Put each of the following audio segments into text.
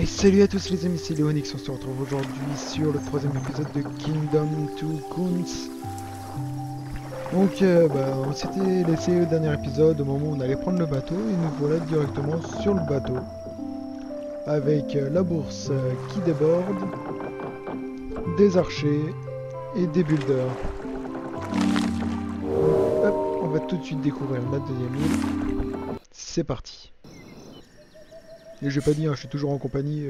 Et salut à tous les amis, c'est Léonix, on se retrouve aujourd'hui sur le troisième épisode de Kingdom Two Coons. Donc on s'était laissé au dernier épisode au moment où on allait prendre le bateau et nous voilà directement sur le bateau. Avec la bourse qui déborde, des archers et des builders. Hop, on va tout de suite découvrir la deuxième île. C'est parti. Et j'ai pas dit, hein, je suis toujours en compagnie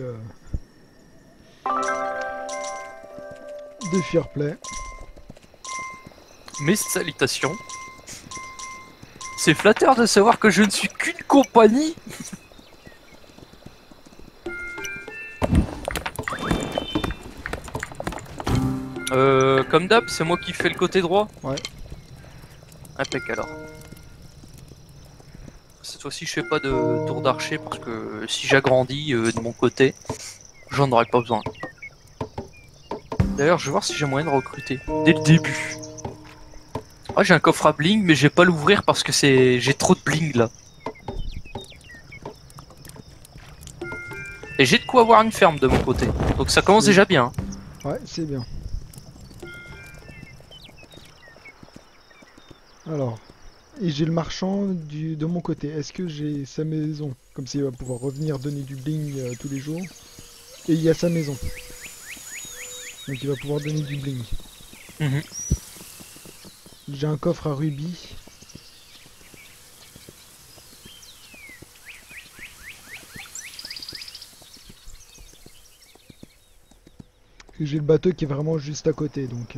de Fairplay. Mes salutations. C'est flatteur de savoir que je ne suis qu'une compagnie. Comme d'hab, c'est moi qui fais le côté droit. Ouais. Impec alors. Cette fois-ci, je fais pas de tour d'archer parce que si j'agrandis de mon côté, j'en aurai pas besoin. D'ailleurs, je vais voir si j'ai moyen de recruter dès le début. Ah, j'ai un coffre à bling, mais je vais pas l'ouvrir parce que j'ai trop de bling là. Et j'ai de quoi avoir une ferme de mon côté. Donc ça commence déjà bien. Ouais, c'est bien. Alors, et j'ai le marchand de mon côté. Est-ce que j'ai sa maison? Comme ça, il va pouvoir revenir donner du bling tous les jours. Et il y a sa maison. Donc il va pouvoir donner du bling. J'ai un coffre à rubis. Et j'ai le bateau qui est vraiment juste à côté. Donc...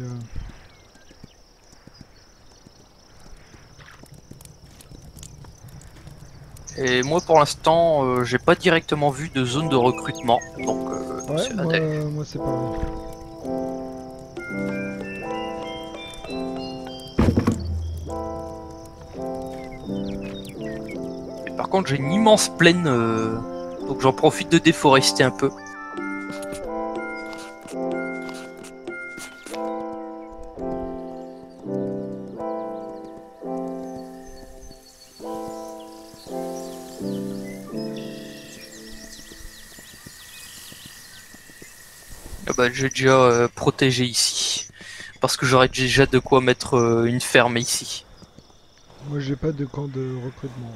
Et moi pour l'instant j'ai pas directement vu de zone de recrutement, donc ouais, c'est adèle. moi c'est pareil. Et par contre j'ai une immense plaine, donc j'en profite de déforester un peu. Ah bah, j'ai déjà protégé ici, parce que j'aurais déjà de quoi mettre une ferme ici. Moi j'ai pas de camp de recrutement.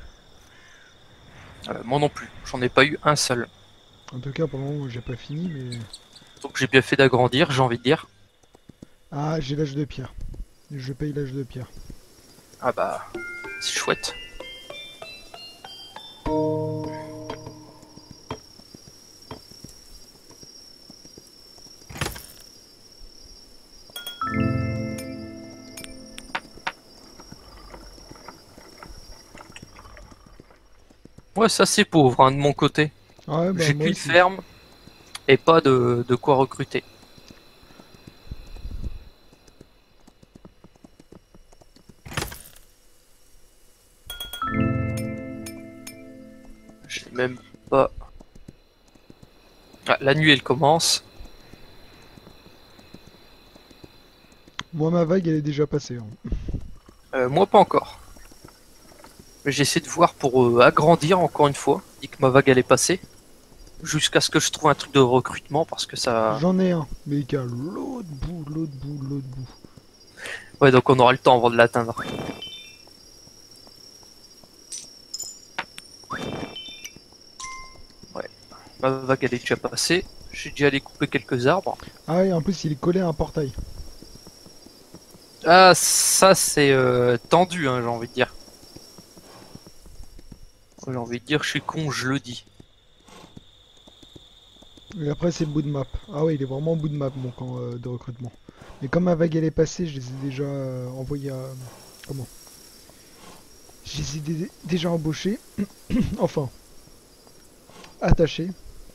Moi non plus, j'en ai pas eu un seul. En tout cas pour le moment j'ai pas fini mais... Donc j'ai bien fait d'agrandir, j'ai envie de dire. Ah, j'ai l'âge de pierre. Je paye l'âge de pierre. Ah bah, c'est chouette. Ouais, ça c'est pauvre hein, de mon côté. Ouais, bah J'ai moi qu'une aussi. ferme et pas de quoi recruter. J'ai même pas... Ah, la nuit elle commence. Moi ma vague elle est déjà passée. Hein. Moi pas encore. J'essaie de voir pour agrandir encore une fois, dès que ma vague elle est passée. Jusqu'à ce que je trouve un truc de recrutement parce que ça... J'en ai un, mais il est à l'autre bout, l'autre bout, l'autre bout. Ouais, donc on aura le temps avant de l'atteindre. Ouais, ma vague elle est déjà passée. J'ai déjà allé couper quelques arbres. Ah et en plus il est collé à un portail. Ah, ça c'est tendu, hein, j'ai envie de dire. J'ai envie de dire, je suis con, je le dis. Et après c'est le bout de map. Ah ouais, il est vraiment au bout de map mon camp de recrutement. Mais comme ma vague elle est passée, je les ai déjà envoyés à... Comment? Je les ai déjà embauchés. Enfin, attachés.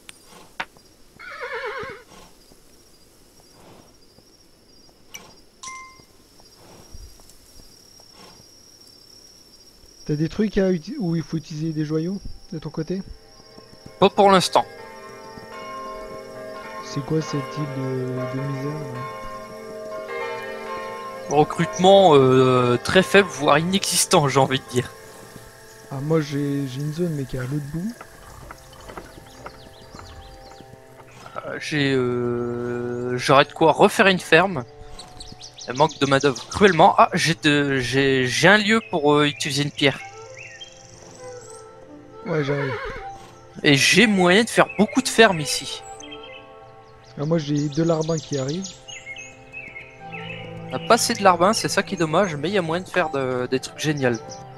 T'as des trucs où il faut utiliser des joyaux de ton côté? Pas pour l'instant. C'est quoi cette île de misère là? Recrutement très faible, voire inexistant, j'ai envie de dire. Ah moi j'ai une zone mais qui est à l'autre bout. J'aurais de quoi refaire une ferme. Elle manque de main-d'œuvre cruellement. Ah, j'ai un lieu pour utiliser une pierre. Ouais, j'arrive. Et j'ai moyen de faire beaucoup de fermes ici. Alors moi j'ai de larbin qui arrive. On a pas assez de larbin, c'est ça qui est dommage, mais il y a moyen de faire des trucs géniaux.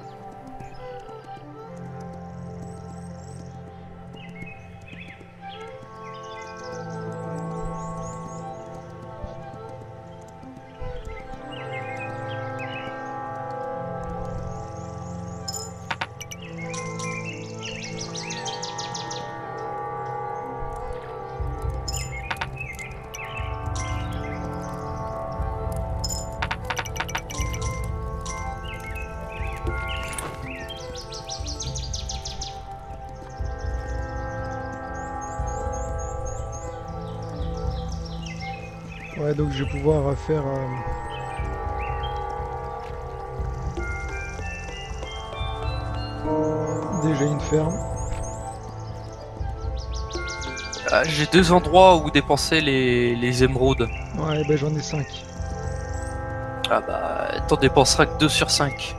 Ouais, donc je vais pouvoir faire... déjà une ferme. Ah, j'ai deux endroits où dépenser les émeraudes. Ouais, ben j'en ai 5. Ah bah, t'en dépenseras que 2 sur 5.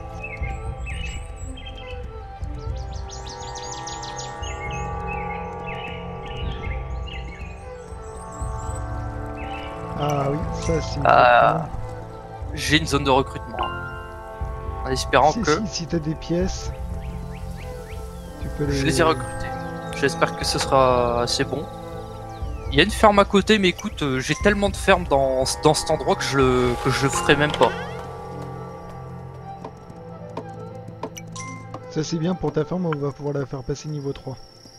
Ah oui, ça c'est Ah, important. j'ai une zone de recrutement. En espérant que Si t'as des pièces, tu peux je les ai recrutés. J'espère que ce sera assez bon. Il y a une ferme à côté, mais écoute, j'ai tellement de fermes dans cet endroit que je le ferai même pas. Ça c'est bien pour ta ferme, on va pouvoir la faire passer niveau 3.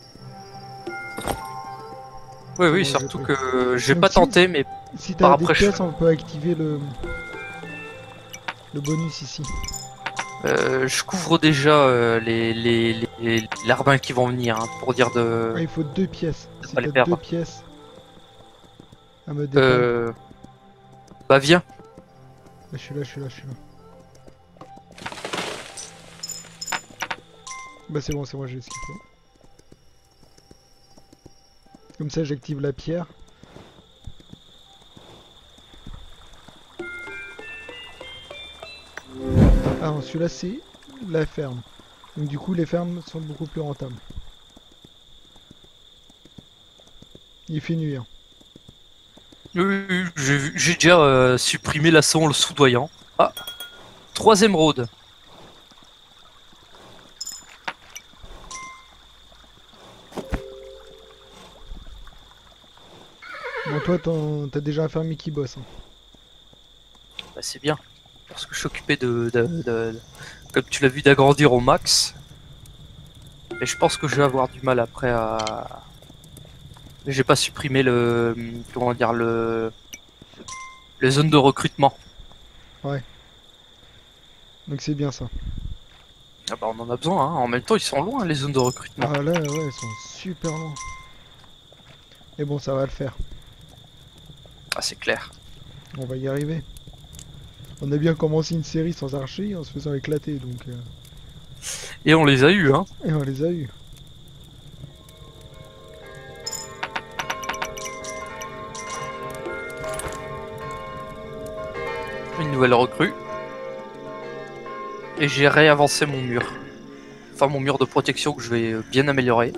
Oui, oui, Ouais, surtout j'ai que j'ai Donc pas tenté, mais Si par t'as des après, pièces, on peut activer le bonus ici. je couvre déjà les larbins qui vont venir, hein, pour dire Ah, il faut 2 pièces. de Si pas les t'as 2 perdre. pièces à me dépanner. Euh, Bah viens. Ah, je suis là, je suis là, je suis là. Bah c'est bon, j'ai ce qu'il faut. Comme ça j'active la pierre. Ah non, celui-là c'est la ferme. Donc du coup les fermes sont beaucoup plus rentables. Il fait nuit. Hein. Oui, oui, oui, j'ai déjà supprimé la son le soudoyant. Ah, 3 émeraudes. Bon toi t'as déjà un fermier qui bosse. Hein. Bah, c'est bien. Parce que je suis occupé comme tu l'as vu, d'agrandir au max. Et je pense que je vais avoir du mal après à. J'ai pas supprimé comment dire, les zones de recrutement. Ouais. Donc c'est bien ça. Ah bah on en a besoin, hein. En même temps, ils sont loin, les zones de recrutement. Ah là ouais, ils sont super loin. Mais bon ça va le faire. Ah, c'est clair. On va y arriver. On a bien commencé une série sans archer en se faisant éclater donc... Et on les a eus, hein. Et on les a eu. Une nouvelle recrue. Et j'ai réavancé mon mur. Enfin, mon mur de protection que je vais bien améliorer.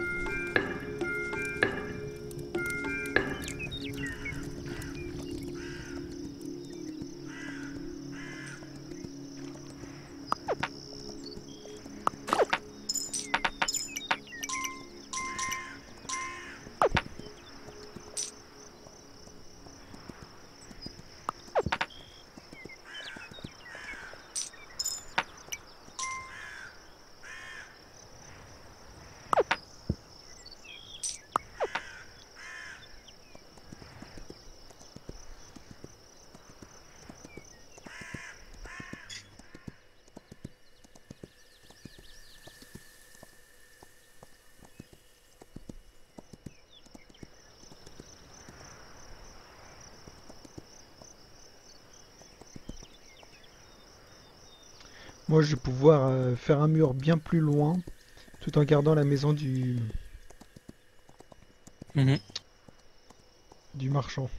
Moi je vais pouvoir faire un mur bien plus loin tout en gardant la maison du... Mhm. du marchand.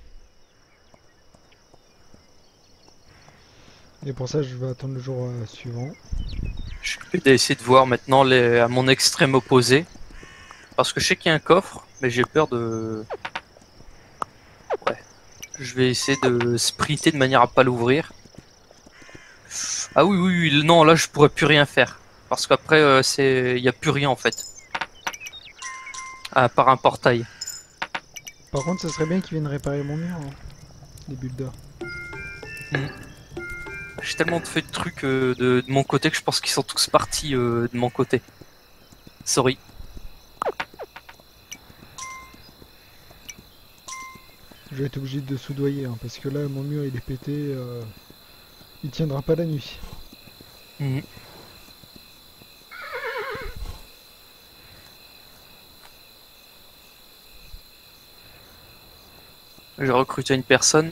Et pour ça, je vais attendre le jour suivant. Je vais essayer de voir maintenant à mon extrême opposé. Parce que je sais qu'il y a un coffre, mais j'ai peur de... Ouais. Je vais essayer de sprinter de manière à pas l'ouvrir. Ah oui, oui, oui, non, là je pourrais plus rien faire. Parce qu'après, il y a plus rien en fait. À part un portail. Par contre, ça serait bien qu'ils viennent réparer mon mur, hein, les builders. Hmm. J'ai tellement fait de trucs de mon côté que je pense qu'ils sont tous partis de mon côté. Sorry. Je vais être obligé de soudoyer, hein, parce que là, mon mur il est pété, il tiendra pas la nuit. Hmm. J'ai recruté une personne.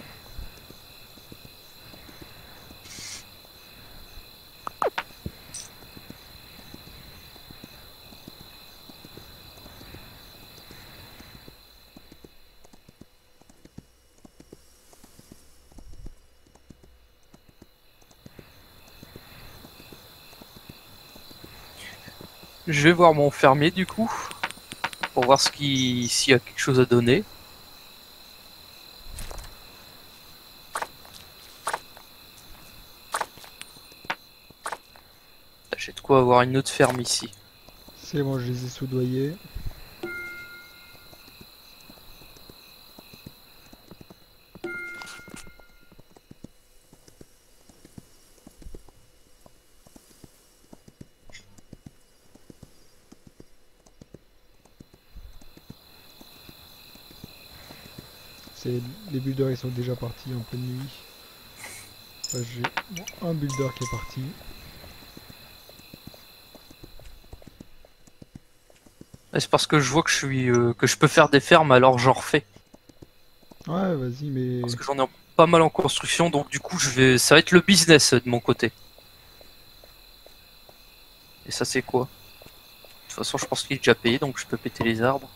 Je vais voir mon fermier du coup. Pour voir s'il y a quelque chose à donner. J'ai de quoi avoir une autre ferme ici. C'est bon, je les ai soudoyés. Les builders ils sont déjà partis en pleine nuit. Enfin, j'ai un builder qui est parti. C'est parce que je vois que que je peux faire des fermes, alors j'en refais. Ouais, vas-y, mais... Parce que j'en ai pas mal en construction, donc du coup ça va être le business de mon côté. Et ça c'est quoi? De toute façon je pense qu'il est déjà payé, donc je peux péter les arbres.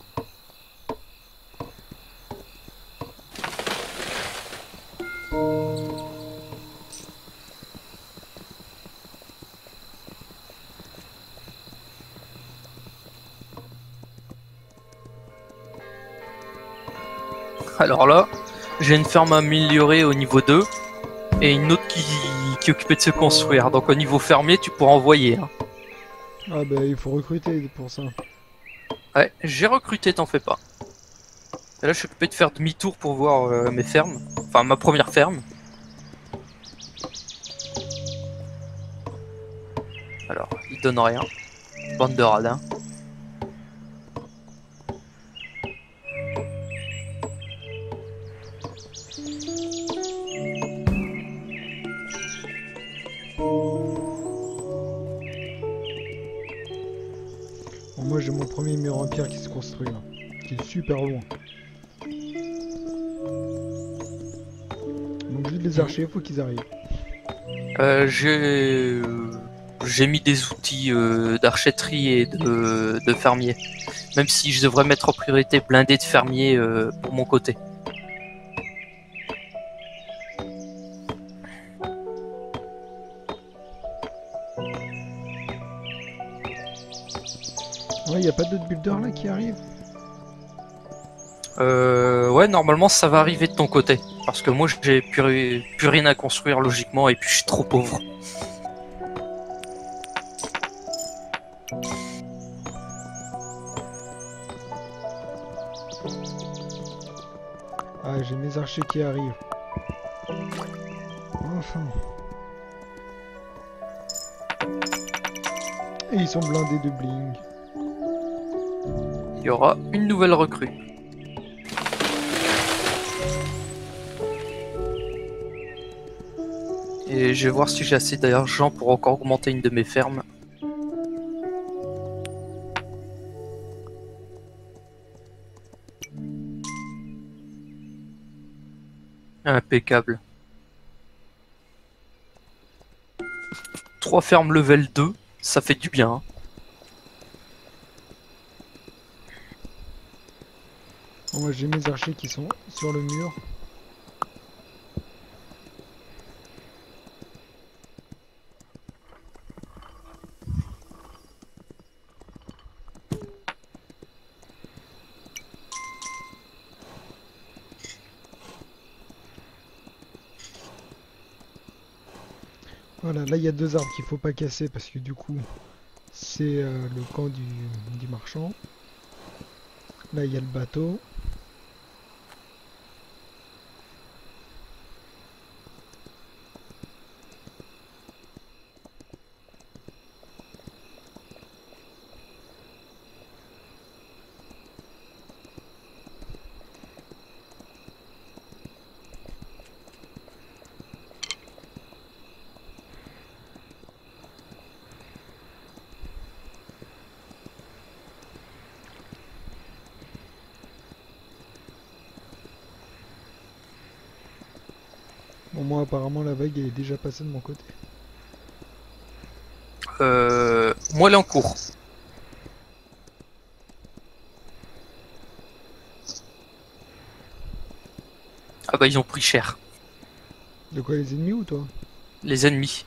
Alors là, j'ai une ferme améliorée au niveau 2 et une autre qui est occupée de se construire. Donc au niveau fermier, tu pourras envoyer. Hein. Ah bah il faut recruter pour ça. Ouais, j'ai recruté, t'en fais pas. Et là, je suis occupé de faire demi-tour pour voir mes fermes. Enfin, ma première ferme. Alors, il donne rien. Bande de radins. Bon, moi j'ai mon premier mur en pierre qui se construit là. Qui est super loin. Donc juste les archers, faut qu'ils arrivent. Euh, j'ai j'ai mis des outils d'archetterie et de fermier. Même si je devrais mettre en priorité blindé de fermier pour mon côté. Ouais, y a pas d'autres builders là qui arrivent? Ouais, normalement ça va arriver de ton côté. Parce que moi j'ai plus rien à construire logiquement et puis je suis trop pauvre. Ah, j'ai mes archers qui arrivent. Enfin. Et ils sont blindés de bling. Il y aura une nouvelle recrue. Et je vais voir si j'ai assez d'argent pour encore augmenter une de mes fermes. Impeccable. 3 fermes level 2, ça fait du bien. Hein. Bon, moi j'ai mes archers qui sont sur le mur. Voilà, là il y a deux arbres qu'il faut pas casser parce que du coup c'est le camp du marchand. Là il y a le bateau. Bon, moi apparemment la vague elle est déjà passée de mon côté. Moi, elle est en cours. Ah bah, ils ont pris cher. De quoi, les ennemis ou toi? Les ennemis.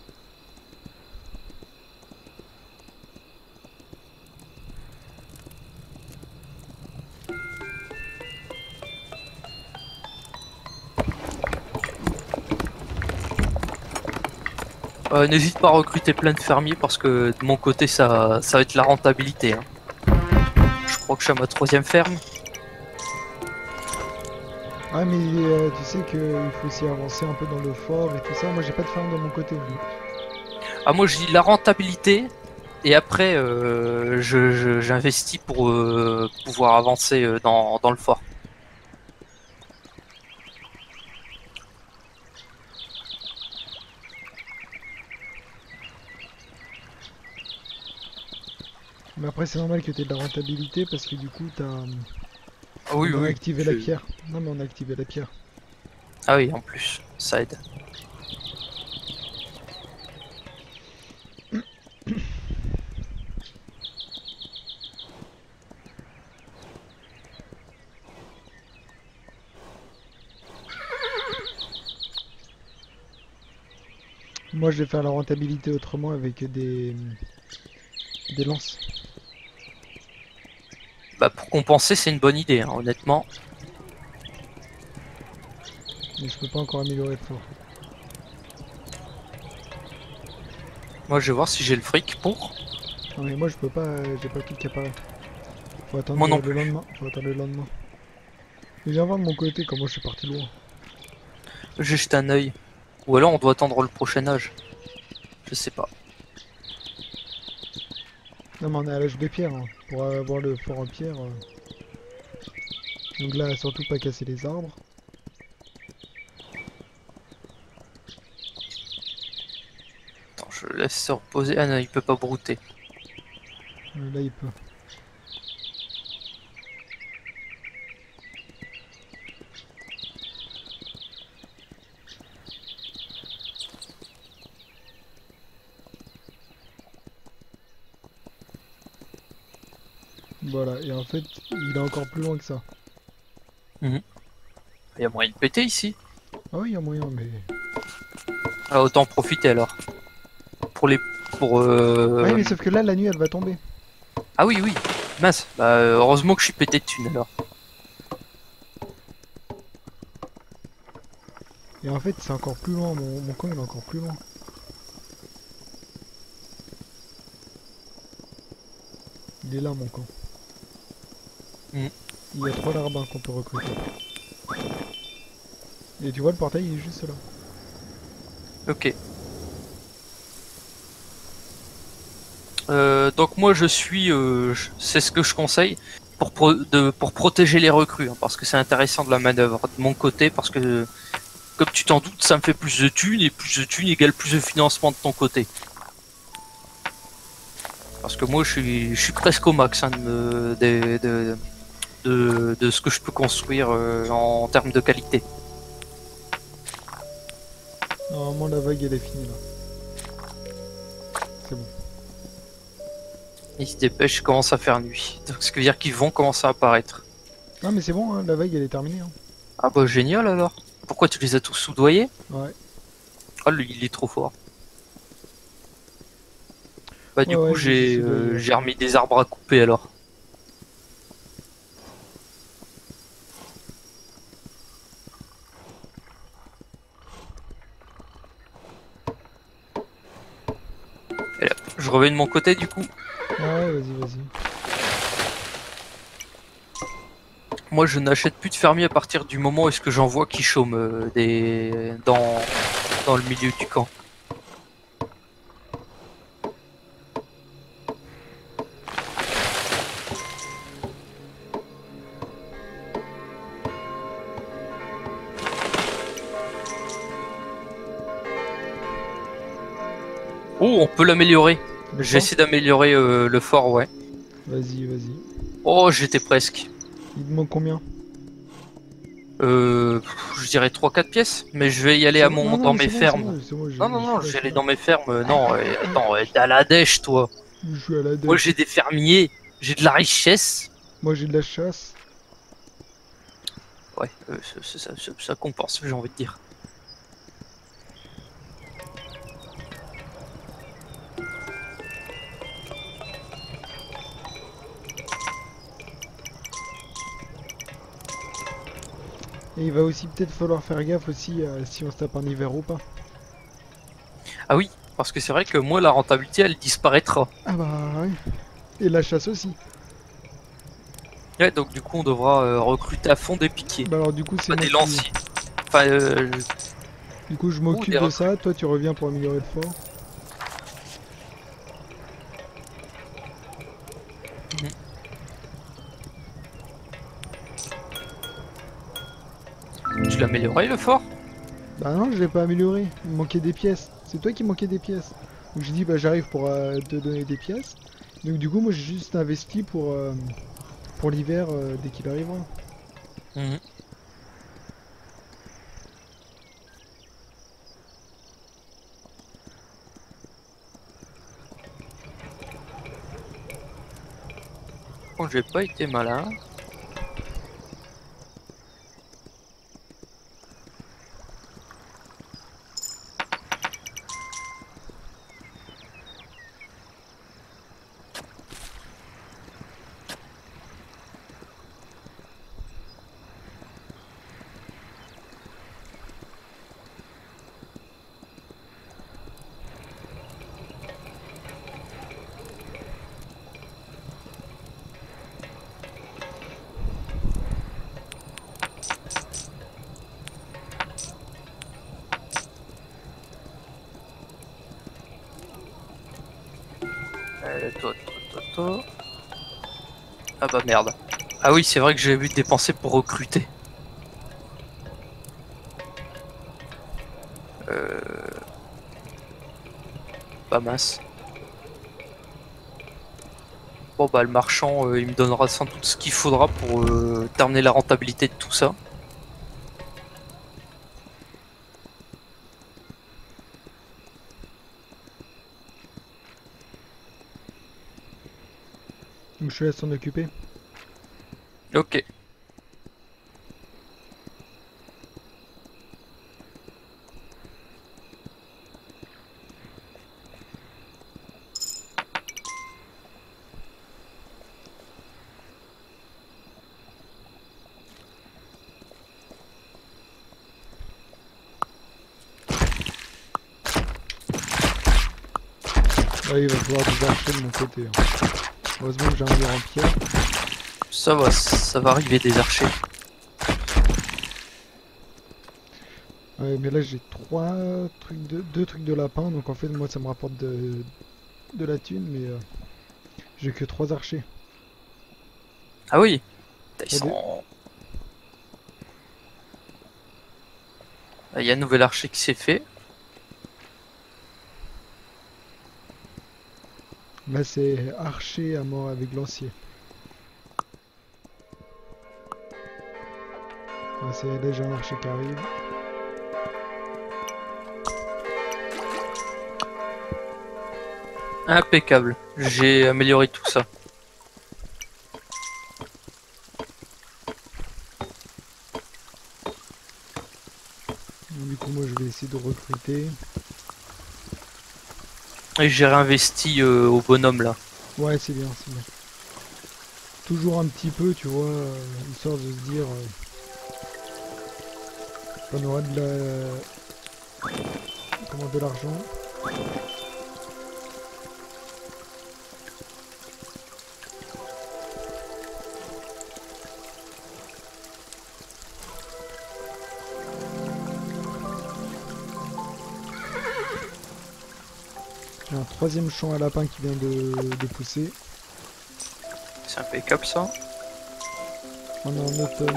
N'hésite pas à recruter plein de fermiers parce que de mon côté, ça va être la rentabilité, hein. Je crois que je suis à ma 3e ferme. Ah mais tu sais qu'il faut aussi avancer un peu dans le fort et tout ça. Moi j'ai pas de ferme de mon côté. Ah, moi, je dis la rentabilité. Et après, j'investis pour pouvoir avancer dans le fort. Mais après c'est normal que tu aies de la rentabilité parce que du coup Ah oui, on a oui. activé la pierre. Non mais on a activé la pierre. Ah oui, en plus, ça aide. Moi je vais faire la rentabilité autrement avec des lances. Bah, pour compenser, c'est une bonne idée, hein, honnêtement. Mais je peux pas encore améliorer le fort. Moi, je vais voir si j'ai le fric pour. Non mais moi je peux pas, j'ai pas tout qui apparaît. Faut attendre Moi non le plus. lendemain. Faut attendre le lendemain. Mais viens voir de mon côté comment je suis parti loin. J'ai jeté un œil. Ou alors, on doit attendre le prochain âge. Je sais pas. Non mais on est à l'âge des pierres hein, pour avoir le fort en pierre. Donc là surtout pas casser les arbres. Attends, je laisse se reposer. Ah non, il peut pas brouter. Là il peut. Voilà, et en fait, il est encore plus loin que ça. Il y a moyen de péter ici. Ah oui, il y a moyen, mais... Ah, autant en profiter alors. Pour les... Pour Ah oui, mais sauf que là, la nuit, elle va tomber. Ah oui, oui. Mince. Bah, heureusement que je suis pété de thunes alors. Et en fait, c'est encore plus loin, mon camp, il est encore plus loin. Il est là, mon camp. Mm. Il y a 3 larbins qu'on peut recruter. Et tu vois, le portail, il est juste là. Ok. Donc moi je suis, c'est ce que je conseille pour protéger les recrues, hein, parce que c'est intéressant de la manœuvre de mon côté, parce que comme tu t'en doutes, ça me fait plus de thunes, et plus de thunes égale plus de financement de ton côté. Parce que moi je suis presque au max hein, de ce que je peux construire en termes de qualité. Normalement, la vague, elle est finie, là. C'est bon. Ils se dépêchent, commence à faire nuit. Donc ce qui veut dire qu'ils vont commencer à apparaître. Non mais c'est bon, hein, la vague elle est terminée. Hein. Ah bah génial alors. Pourquoi tu les as tous soudoyés? Ouais. Ah lui il est trop fort. Bah Ouais, du coup ouais, je les ai soudoyés. Ouais. j'ai remis des arbres à couper alors. Et là, je reviens de mon côté du coup. Ah ouais, vas-y, vas-y. Moi je n'achète plus de fermiers à partir du moment où est-ce que j'en vois qui chôment dans le milieu du camp. Oh on peut l'améliorer. Le fort. J'essaie d'améliorer le fort ouais. Vas-y, vas-y. Oh j'étais presque. Il te manque combien? Je dirais 3-4 pièces, mais je vais y aller C'est à bon? Non, non, dans mais mes fermes. c'est bon, Non, non, je suis non, là, je je vais suis aller là. dans mes fermes. Non, attends, t'es à la dèche, toi. Je suis à la Moi, dèche. j'ai des fermiers, j'ai de la richesse. Moi j'ai de la chasse. Ouais, ça compense, j'ai envie de dire. Et il va aussi peut-être falloir faire gaffe aussi si on se tape en hiver ou pas. Ah oui, parce que c'est vrai que moi, la rentabilité, elle disparaîtra. Ah bah ouais. Et la chasse aussi. Ouais, donc du coup, on devra recruter à fond des piquiers. Bah alors du coup c'est Pas moi des qui... lanciers. Enfin, Du coup je ou m'occupe des de recrues. ça, toi tu reviens pour améliorer le fort. Tu l'as amélioré, le fort? Bah non, je l'ai pas amélioré, il me manquait des pièces. C'est toi qui manquait des pièces. Donc j'ai dit bah j'arrive pour te donner des pièces. Donc du coup moi j'ai juste investi pour l'hiver dès qu'il arrivera. Mhm. Bon, j'ai pas été malin. Toi. Ah bah merde. Ah oui, c'est vrai que j'ai vu dépenser pour recruter. Pas masse. Bon bah le marchand, il me donnera sans doute ce qu'il faudra pour terminer la rentabilité de tout ça. Donc je te laisse s'en occuper. Ok. Ouais, il va falloir des archers de mon côté. Hein. Heureusement que j'ai un mur en pierre. Ça va arriver des archers. Ouais, mais là j'ai deux trucs de lapin, donc en fait moi ça me rapporte de la thune, mais j'ai que 3 archers. Ah oui. Ils Ouais, sont... Il y a un nouvel archer qui s'est fait. là c'est archer à mort avec lancier. Là j'ai un archer qui arrive. Impeccable. J'ai amélioré tout ça. Donc, du coup, moi, je vais essayer de recruter. Et j'ai réinvesti au bonhomme là. Ouais, c'est bien, c'est bien. Toujours un petit peu, tu vois, histoire de se dire qu'on aura de la... comment, de l'argent. J'ai un troisième champ à lapin qui vient de pousser. C'est impeccable ça. On est en automne.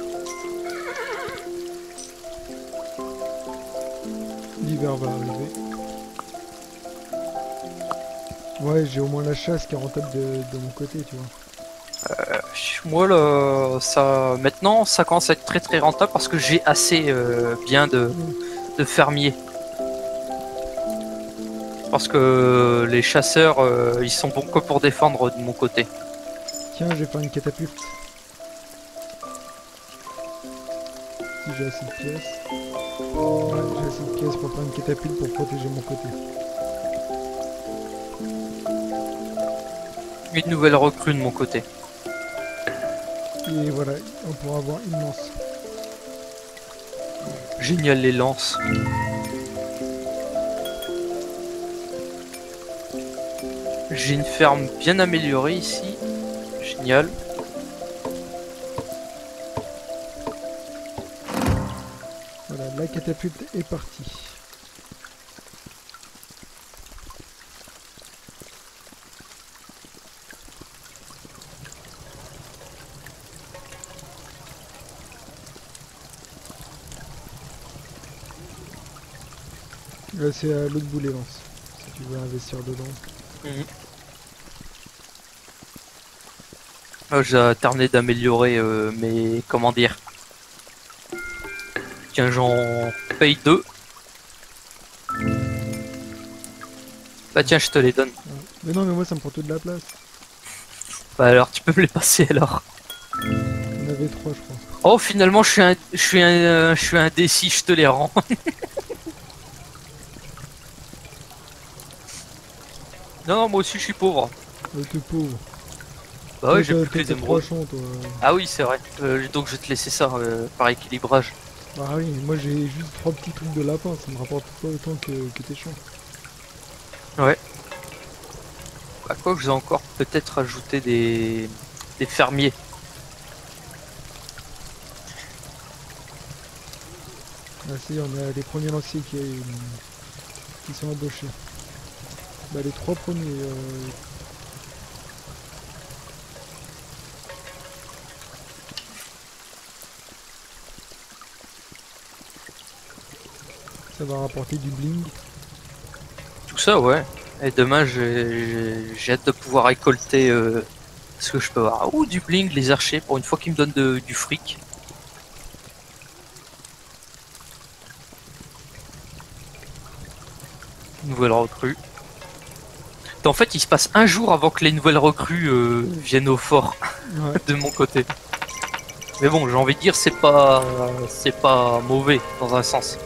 L'hiver va arriver. Ouais, j'ai au moins la chasse qui est rentable de mon côté, tu vois. Moi là, ça maintenant ça commence à être très très rentable parce que j'ai assez bien de fermiers. Parce que les chasseurs ils sont bons que pour défendre de mon côté. Tiens, je vais faire une catapulte. Si j'ai assez de pièces. Ouais, j'ai assez de pièces pour faire une catapulte pour protéger mon côté. Une nouvelle recrue de mon côté. Et voilà, on pourra avoir une lance. Génial les lances. J'ai une ferme bien améliorée ici. Génial. Voilà, la catapulte est partie. Là, c'est à l'autre bout les lances. Si tu veux investir dedans. J'ai alterné d'améliorer mes... comment dire. Tiens, j'en paye 2. Bah tiens, je te les donne. Ouais. Mais non, mais moi ça me prend toute la place. Bah alors, tu peux me les passer alors. On avait 3, je crois. Oh, finalement, je suis un D6, je te les rends. Non, non, moi aussi, je suis pauvre. T'es pauvre. Bah ouais, j'ai plus que T'as les 3 émeraudes. champs, toi. Ah oui, c'est vrai. Donc, je vais te laisser ça par équilibrage. Ah oui, moi j'ai juste 3 petits trucs de lapin, ça me rapporte pas autant que tes champs. Ouais. Bah quoi que j'ai encore peut-être rajouté des fermiers. Ah si, on a les premiers lanciers qui sont embauchés. Bah les 3 premiers. Ça va rapporter du bling. Tout ça, ouais. Et demain, j'ai hâte de pouvoir récolter ce que je peux avoir. Ouh, du bling, les archers, pour une fois qu'ils me donnent du fric. Nouvelle recrue. En fait, il se passe un jour avant que les nouvelles recrues viennent au fort Ouais. de mon côté. Mais bon, j'ai envie de dire, c'est pas mauvais dans un sens.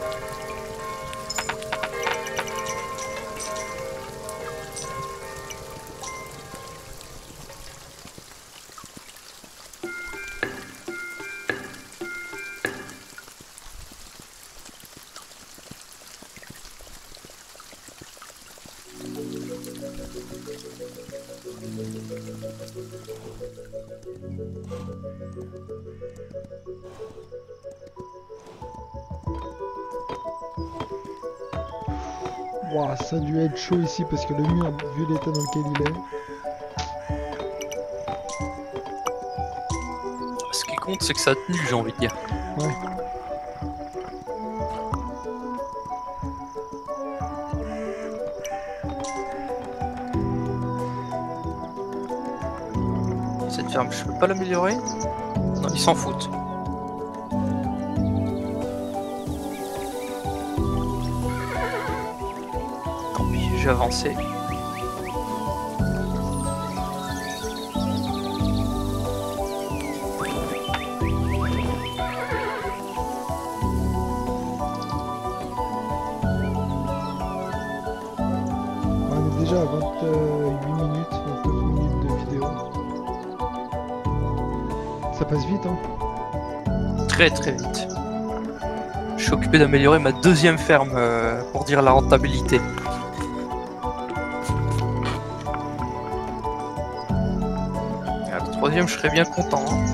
Ouah, ça a dû être chaud ici parce que le mur, vu l'état dans lequel il est. Ce qui compte, c'est que ça a tenu, j'ai envie de dire. Ouais. Cette ferme, je peux pas l'améliorer? Non, ils s'en foutent. Tant pis, j'ai avancé. déjà à 28 minutes, 29 minutes de vidéo. Ça passe vite, hein. Très très vite. Je suis occupé d'améliorer ma deuxième ferme pour dire la rentabilité. Et à la troisième, je serais bien content. Hein.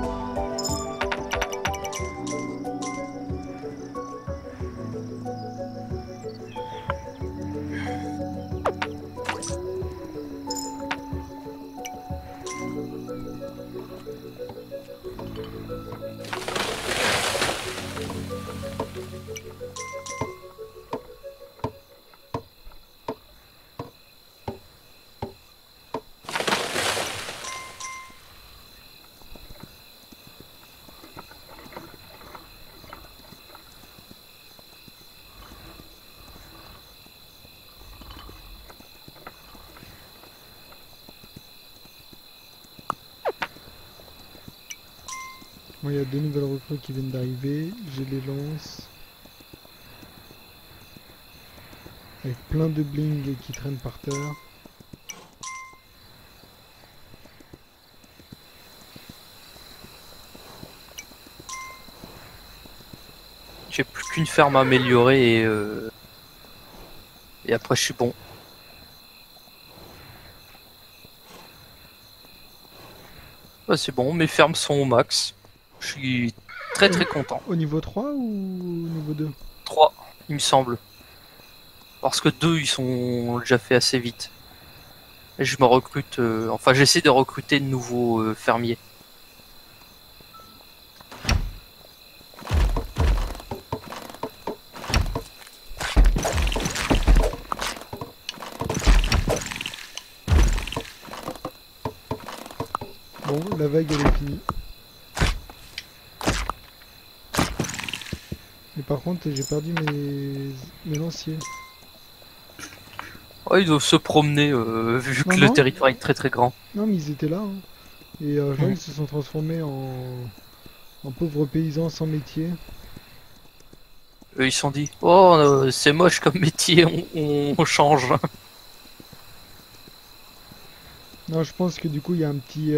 Bon, il y a 2 nouvelles recrues qui viennent d'arriver. J'ai les lances. Avec plein de bling qui traînent par terre. J'ai plus qu'une ferme à améliorer et après je suis bon. Bah, c'est bon, mes fermes sont au max. Je suis très très content. Au niveau 3 ou au niveau 2? 3, il me semble. Parce que 2, ils sont déjà fait assez vite. Et je me recrute... enfin, j'essaie de recruter de nouveaux fermiers. Bon, la vague elle est finie. Mais par contre, j'ai perdu mes lanciers. Oh, ils doivent se promener vu que le territoire est très très grand. Non, mais ils étaient là. Hein. Et là, ils se sont transformés en pauvres paysans sans métier. Eux, ils se sont dit, oh, c'est moche comme métier, on change. Non, je pense que du coup, il y a un petit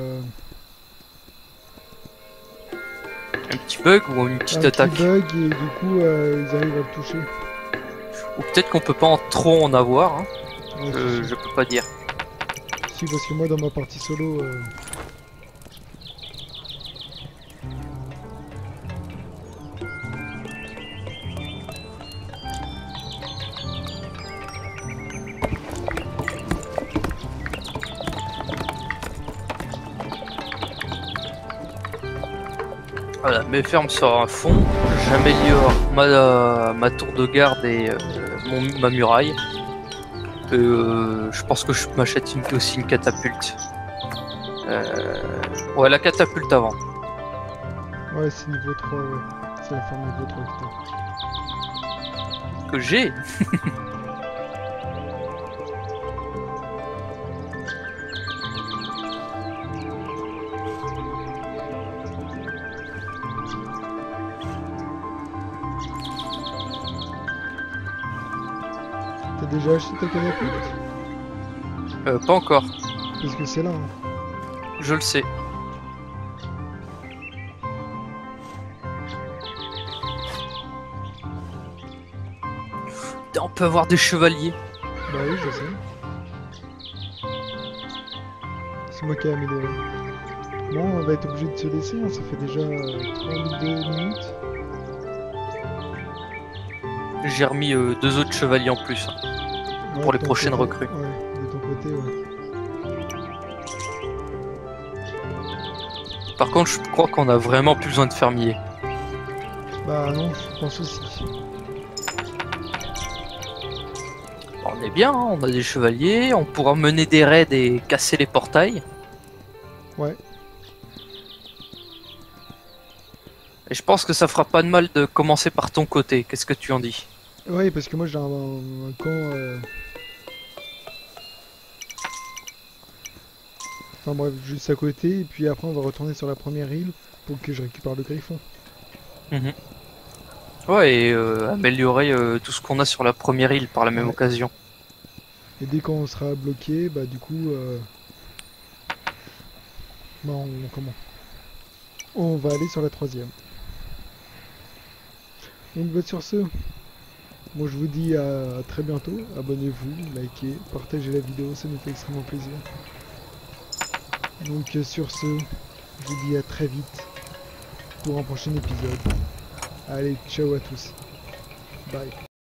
bug ou une petite attaque. Petit bug et du coup, ils arrivent à le toucher. Ou peut-être qu'on peut pas trop en avoir. Hein. Ouais, Je peux pas dire. si, parce que moi, dans ma partie solo... Voilà, mes fermes sont à fond. J'améliore ma tour de garde et ma muraille. Je pense que je m'achète aussi une catapulte. Ouais, la catapulte avant. Ouais, c'est niveau 3, ouais. C'est la forme niveau 3 que Que j'ai. T'as déjà acheté ta catapulte? Pas encore. Parce que c'est là. Hein. Je le sais. On peut avoir des chevaliers. Bah oui, je sais. C'est moi qui ai amélioré. Bon, on va être obligé de se laisser, hein. Ça fait déjà 32 minutes. J'ai remis 2 autres chevaliers en plus. Hein, Ouais, pour les de ton prochaines côté. recrues. Ouais, de ton côté, ouais. Par contre, je crois qu'on a vraiment plus besoin de fermiers. Bah non, je pense aussi. On est bien, hein, on a des chevaliers, on pourra mener des raids et casser les portails. Ouais. Et je pense que ça fera pas de mal de commencer par ton côté. Qu'est-ce que tu en dis? Ouais, parce que moi j'ai un camp... Enfin bref, juste à côté, et puis après on va retourner sur la première île pour que je récupère le griffon. Mhm. Ouais, et améliorer tout ce qu'on a sur la première île par la même Ouais. occasion. Et dès qu'on sera bloqué, bah du coup, bah, comment? On va aller sur la troisième. Donc bah, sur ce, moi je vous dis à très bientôt. Abonnez-vous, likez, partagez la vidéo, ça nous fait extrêmement plaisir. Donc sur ce, je vous dis à très vite pour un prochain épisode. Allez, ciao à tous. Bye.